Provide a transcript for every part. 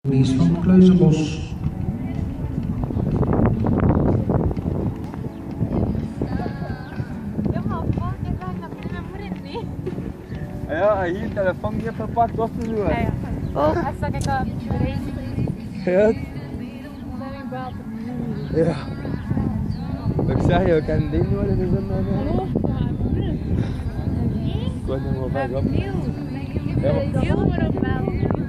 Mies van Kleuzenbos. Ja, hier telefoon niet verpakt, was te doen. Oh, even kijken. Ja. Ja. Ik zeg je, ik kan dit niet worden, dus dan... Hallo? Ik word nog wel bij op. Heel goed op wel.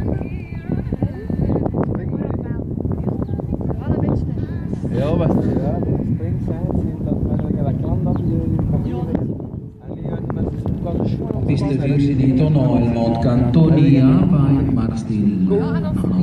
Ja, was het ja. Spring zijn, dat met een klant dat je Piste 4 di Tono al Mont Cantonia by marstyl.